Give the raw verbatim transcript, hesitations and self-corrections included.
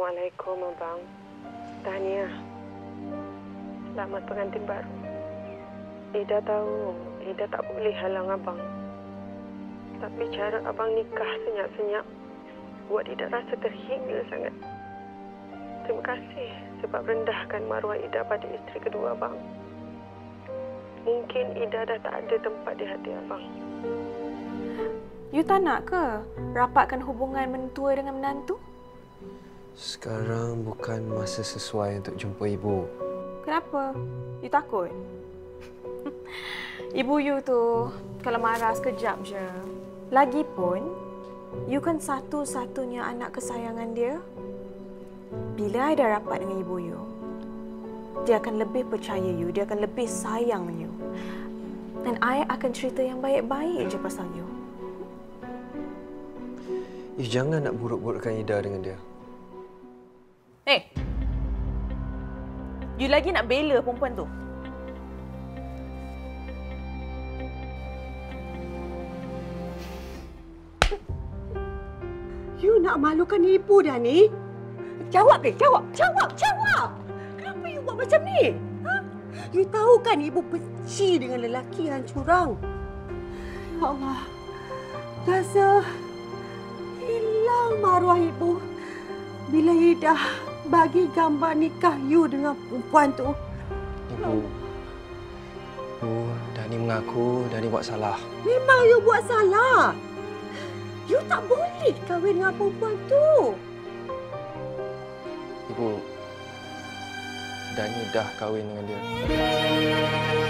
Assalamualaikum, Abang. Tahniah. Selamat pengantin baru. Ida tahu, Ida tak boleh halang Abang. Tapi cara Abang nikah senyap-senyap buat Ida rasa terhina sangat. Terima kasih sebab rendahkan maruah Ida pada isteri kedua Abang. Mungkin Ida dah tak ada tempat di hati Abang. You tak nak ke rapatkan hubungan mentua dengan menantu? Sekarang bukan masa sesuai untuk jumpa ibu. Kenapa? You takut? Ibu you tu kalau marah sekejap je. Lagipun, you kan satu-satunya anak kesayangan dia. Bila I dah rapat dengan ibu you, dia akan lebih percaya you, dia akan lebih sayang you. Dan I akan cerita yang baik-baik je pasal you. You jangan nak buruk-burukkan Ida dengan dia. Eh! You lagi nak bela perempuan tu? You nak malukan ibu dah ni? Jawab deh, jawab, jawab, jawab! Kenapa you buat macam ni? Ha? You tahu kan ibu benci dengan lelaki yang curang. Ya Allah, rasa hilang maruah ibu bila Ida bagi gambar nikah you dengan perempuan tu. Ibu, Ibu, Dani mengaku Dani buat salah. Memang you buat salah. You tak boleh kahwin dengan perempuan tu. Ibu, Dani dah kahwin dengan dia.